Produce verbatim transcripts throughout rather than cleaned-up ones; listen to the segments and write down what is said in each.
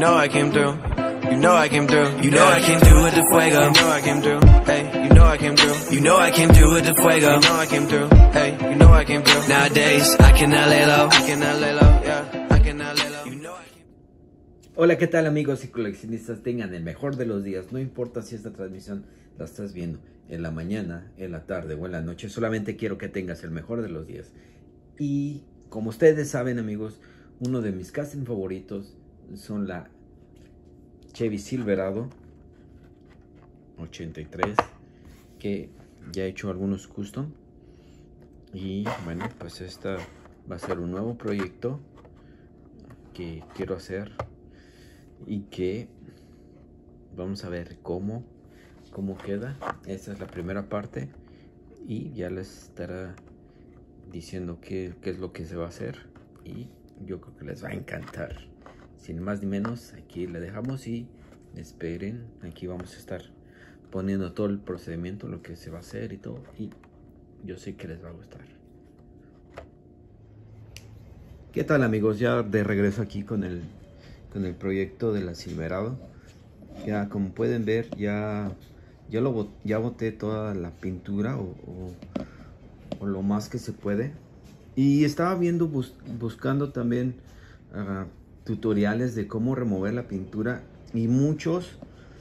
know I came through. You know I came through. You know I came through with the fuego. You know I came through. Hey, you know I came through. You know I came through with the fuego. You know I came through. Hey, you know I came through. Nowadays I cannot lay low. I cannot lay low. Yeah, I cannot lay low. You know I came through. Hola, ¿qué tal amigos y coleccionistas? Tengan el mejor de los días. No importa si esta transmisión la estás viendo en la mañana, en la tarde o en la noche. Solamente quiero que tengas el mejor de los días. Y como ustedes saben, amigos, uno de mis casting favoritos son la Chevy Silverado ochenta y tres, que ya he hecho algunos custom. Y bueno, pues esta va a ser un nuevo proyecto que quiero hacer y que vamos a ver cómo cómo queda. Esta es la primera parte y ya les estará diciendo qué, qué es lo que se va a hacer, y yo creo que les va a encantar. Sin más ni menos, aquí le dejamos y esperen. Aquí vamos a estar poniendo todo el procedimiento, lo que se va a hacer y todo, y yo sé que les va a gustar. ¿Qué tal amigos? Ya de regreso aquí con el con el proyecto de la Silverado. Ya como pueden ver, ya ya lo ya boté toda la pintura o, o, o lo más que se puede, y estaba viendo bus, buscando también uh, tutoriales de cómo remover la pintura, y muchos,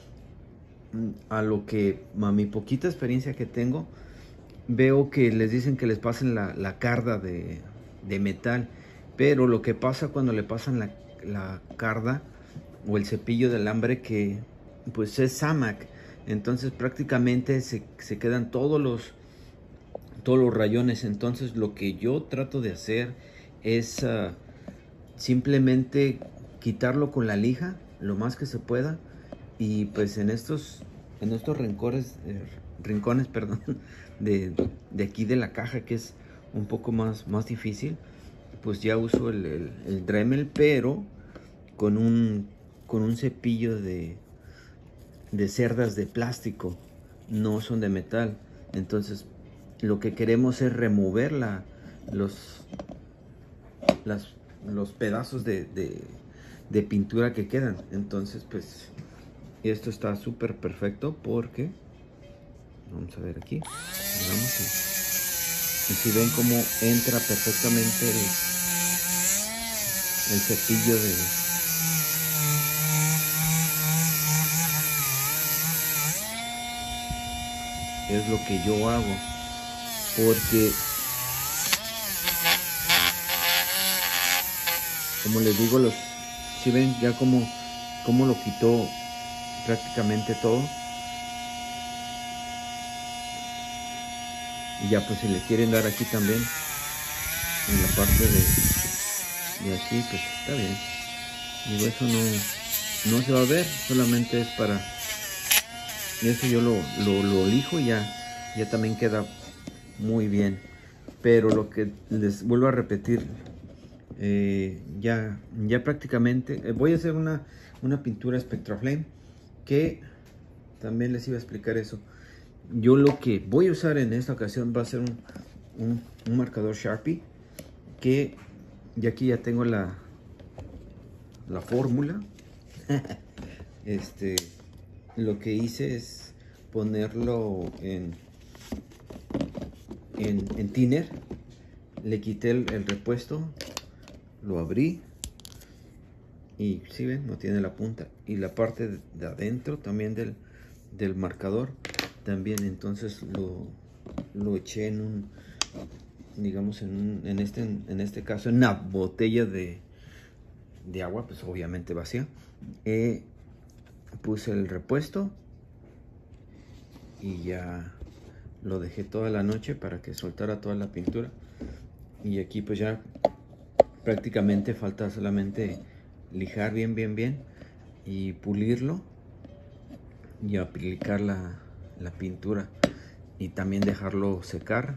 a lo que a mi poquita experiencia que tengo, veo que les dicen que les pasen la, la carda de, de metal, pero lo que pasa cuando le pasan la, la carda o el cepillo de alambre, que pues es Zamac, entonces prácticamente se, se quedan todos los todos los rayones. Entonces lo que yo trato de hacer es uh, simplemente quitarlo con la lija lo más que se pueda, y pues en estos en estos rincones eh, rincones perdón de, de aquí de la caja, que es un poco más más difícil, pues ya uso el, el, el Dremel, pero con un con un cepillo de de cerdas de plástico, no son de metal. Entonces lo que queremos es remover la, los, las, los pedazos de, de, de pintura que quedan. Entonces pues esto está súper perfecto, porque vamos a ver aquí, vamos y, y si ven cómo entra perfectamente el, el cepillo de es lo que yo hago, porque como les digo, los si ven ya como como lo quitó prácticamente todo, y ya pues si le quieren dar aquí también en la parte de, de aquí, pues está bien. Digo, eso no no se va a ver, solamente es para, y eso yo lo, lo, lo lijo y ya, ya también queda muy bien. Pero lo que les vuelvo a repetir, eh, ya, ya prácticamente eh, voy a hacer una, una pintura Spectraflame, que también les iba a explicar eso. Yo lo que voy a usar en esta ocasión va a ser un, un, un marcador Sharpie, que ya aquí ya tengo la, la fórmula. este Lo que hice es ponerlo en, en, en thinner. Le quité el, el repuesto, lo abrí y si ven, no tiene la punta, y la parte de, de adentro también del, del marcador también. Entonces lo, lo eché en un, digamos en, un, en, este, en este caso en una botella de, de agua, pues obviamente vacía. eh, Puse el repuesto y ya lo dejé toda la noche para que soltara toda la pintura, y aquí pues ya prácticamente falta solamente lijar bien bien bien y pulirlo y aplicar la, la pintura, y también dejarlo secar.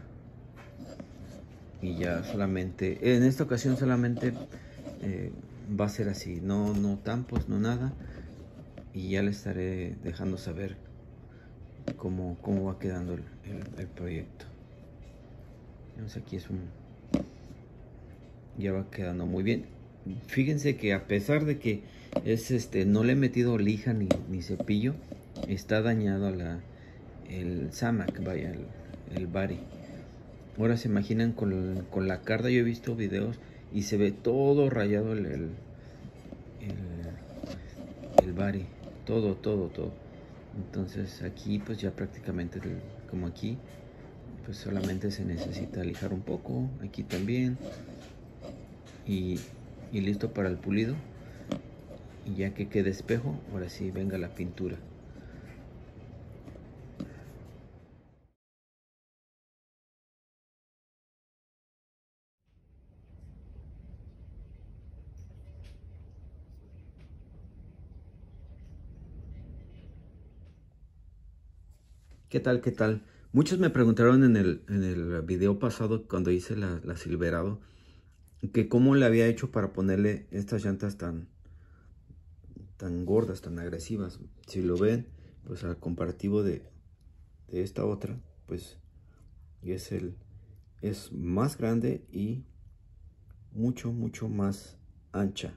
Y ya solamente en esta ocasión solamente eh, va a ser así, no, no tampos, no nada. Y ya les estaré dejando saber cómo, cómo va quedando el, el, el proyecto. Entonces aquí es un... ya va quedando muy bien. fíjense que a pesar de que es este, no le he metido lija ni, ni cepillo, está dañado la, el Zamac, vaya, el, el body. Ahora se imaginan con, con la carda, yo he visto videos y se ve todo rayado el, el, el, el body, todo, todo, todo. Entonces aquí pues ya prácticamente como aquí, pues solamente se necesita lijar un poco, aquí también. Y, y listo para el pulido. Y ya que quede espejo, ahora sí venga la pintura. ¿Qué tal? ¿Qué tal? Muchos me preguntaron en el, en el video pasado, cuando hice la, la Silverado, que cómo le había hecho para ponerle estas llantas tan, tan gordas, tan agresivas. Si lo ven, pues al comparativo de, de esta otra, pues es, el, es más grande y mucho, mucho más ancha.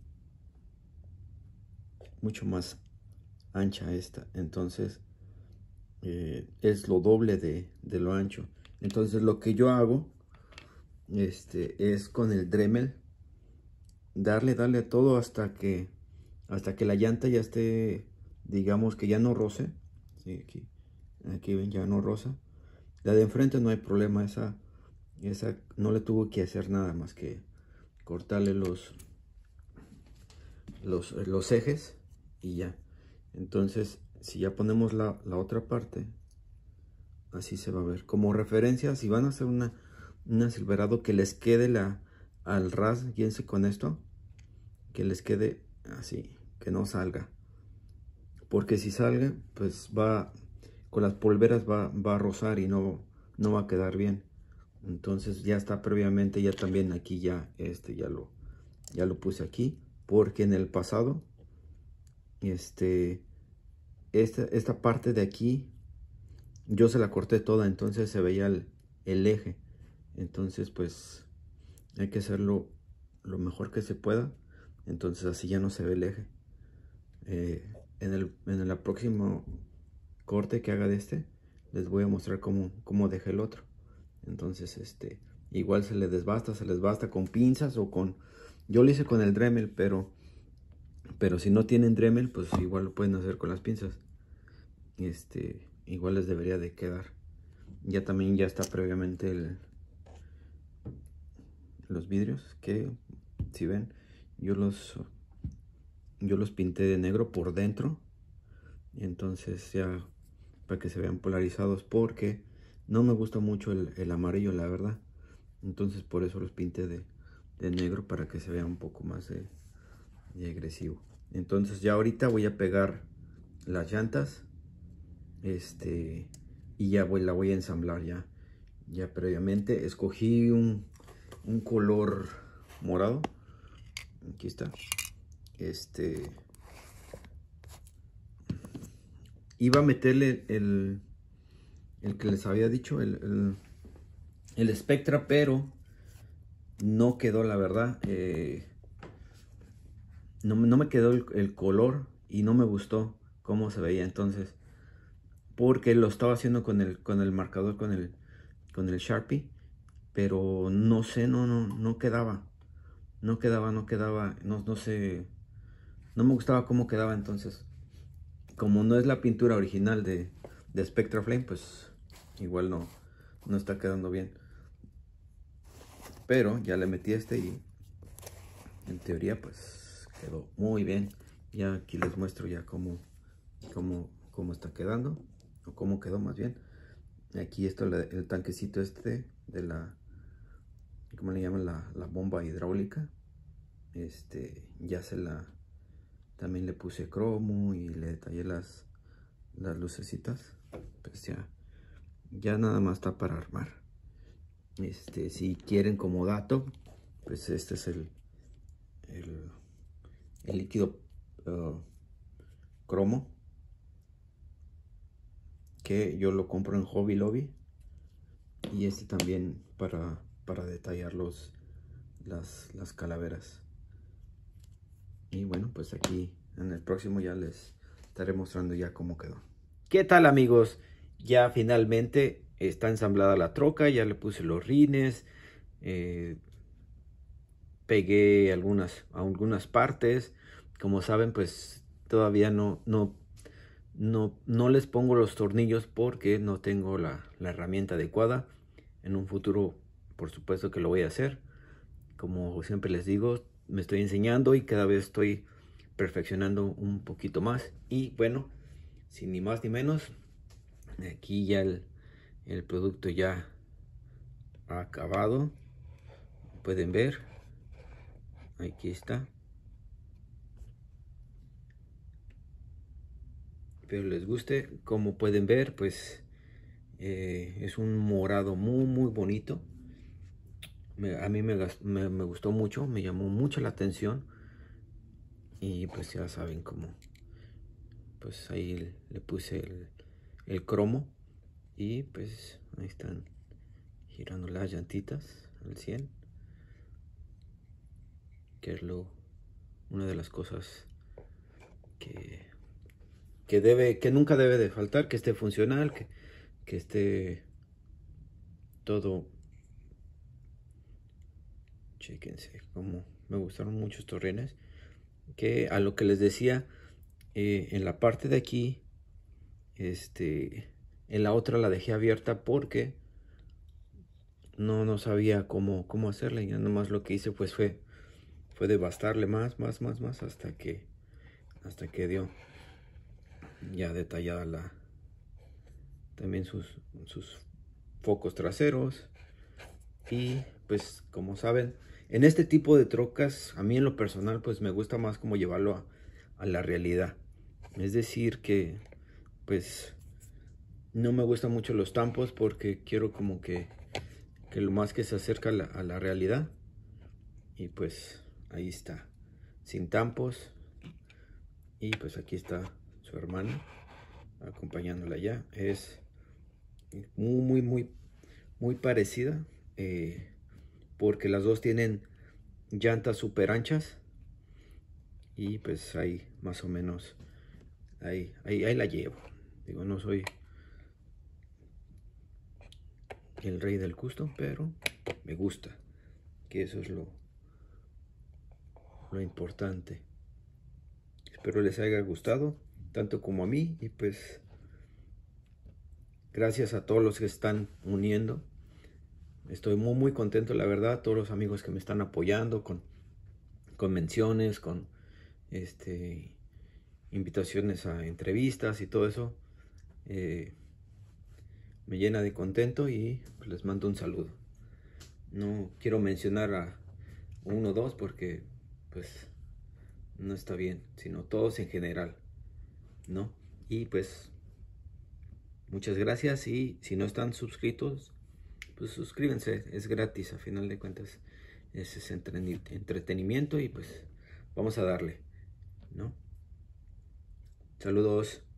Mucho más ancha esta. Entonces, eh, es lo doble de, de lo ancho. Entonces, lo que yo hago este, es con el Dremel darle, darle a todo hasta que hasta que la llanta ya esté, digamos que ya no roce. Sí, aquí, aquí ven, ya no roza. La de enfrente no hay problema, esa, esa no le tuvo que hacer nada más que cortarle los, los, los ejes y ya. Entonces, si ya ponemos la, la otra parte, así se va a ver. Como referencia, si van a hacer una, una Silverado que les quede la, al ras, guíense con esto, que les quede así, que no salga. Porque si salga, pues va, con las polveras va, va a rozar y no, no va a quedar bien. Entonces ya está previamente, ya también aquí ya, este, ya lo, ya lo puse aquí. Porque en el pasado, este, esta, esta parte de aquí, yo se la corté toda, entonces se veía el, el eje. Entonces pues hay que hacerlo lo mejor que se pueda. Entonces así ya no se ve el eje. Eh, en, el, en el próximo corte que haga de este, les voy a mostrar cómo, cómo dejé el otro. Entonces este, igual se les desbasta, se les basta con pinzas o con... Yo lo hice con el Dremel, pero, pero si no tienen Dremel, pues igual lo pueden hacer con las pinzas. Este, igual les debería de quedar. Ya también ya está previamente el, los vidrios, que si ven, yo los yo los pinté de negro por dentro. Entonces ya para que se vean polarizados, porque no me gusta mucho el, el amarillo, la verdad. Entonces por eso los pinté de, de negro, para que se vea un poco más de, de agresivo. Entonces ya ahorita voy a pegar las llantas, este, y ya voy, la voy a ensamblar ya. Ya previamente escogí un, un color morado. Aquí está. Este, iba a meterle el, el que les había dicho, el, el, el Spectra, pero no quedó, la verdad. Eh, no, no me quedó el, el color y no me gustó cómo se veía. Entonces, porque lo estaba haciendo con el, con el marcador, con el, con el Sharpie, pero no sé, no, no, no quedaba. No quedaba, no quedaba, no, no sé, no me gustaba cómo quedaba. Entonces, como no es la pintura original de, de Spectra Flame, pues igual no, no está quedando bien. Pero ya le metí este y en teoría pues quedó muy bien. Ya aquí les muestro ya cómo, cómo, cómo está quedando, o cómo quedó más bien. Aquí está el, el tanquecito este de la, ¿cómo le llaman? La, la bomba hidráulica. Este, ya se la, también le puse cromo y le detallé las, las lucecitas. Pues ya, ya nada más está para armar. Este, si quieren como dato, pues este es el, el, el líquido uh, cromo, que yo lo compro en Hobby Lobby. Y este también para, para detallar los, las, las calaveras. Y bueno, pues aquí en el próximo ya les estaré mostrando ya cómo quedó. ¿Qué tal, amigos? Ya finalmente está ensamblada la troca, ya le puse los rines, eh, pegué algunas, algunas partes. Como saben, pues todavía no, no, no, no les pongo los tornillos porque no tengo la, la herramienta adecuada. En un futuro, por supuesto que lo voy a hacer. Como siempre les digo, me estoy enseñando y cada vez estoy perfeccionando un poquito más. Y bueno, sin ni más ni menos, aquí ya el, el producto ya ha acabado. Pueden ver, aquí está. Espero les guste. Como pueden ver, pues eh, es un morado muy muy bonito. Me, a mí me, me, me gustó mucho, me llamó mucho la atención. Y pues ya saben cómo, pues ahí le puse el, el cromo. Y pues ahí están girando las llantitas al cien, que es lo, una de las cosas que, que, debe, que nunca debe de faltar, que esté funcional, que, que esté todo. Chéquense como me gustaron mucho estos rines, que a lo que les decía, eh, en la parte de aquí, este, en la otra la dejé abierta porque no, no sabía cómo, cómo hacerla, y ya nomás lo que hice pues fue, fue devastarle más, más, más, más, hasta que, hasta que dio ya detallada la, también sus, sus focos traseros. Y pues como saben, en este tipo de trocas, a mí en lo personal pues me gusta más como llevarlo a, a la realidad. Es decir que pues no me gustan mucho los tampos porque quiero como que, que lo más que se acerca a la, a la realidad. Y pues ahí está, sin tampos. Y pues aquí está su hermana acompañándola ya. Es muy muy muy muy parecida, eh, porque las dos tienen llantas súper anchas. Y pues ahí más o menos ahí, ahí, ahí la llevo. Digo, no soy el rey del custom, pero me gusta, que eso es lo, lo importante. Espero les haya gustado tanto como a mí, y pues gracias a todos los que están uniendo. Estoy muy muy contento, la verdad. Todos los amigos que me están apoyando con, con menciones, con este invitaciones a entrevistas y todo eso, eh, me llena de contento, y pues les mando un saludo. No quiero mencionar a uno o dos porque pues no está bien, sino todos en general, ¿no? Y pues muchas gracias, y si no están suscritos, pues suscríbanse, es gratis, a final de cuentas ese es entretenimiento, y pues vamos a darle, ¿no? Saludos.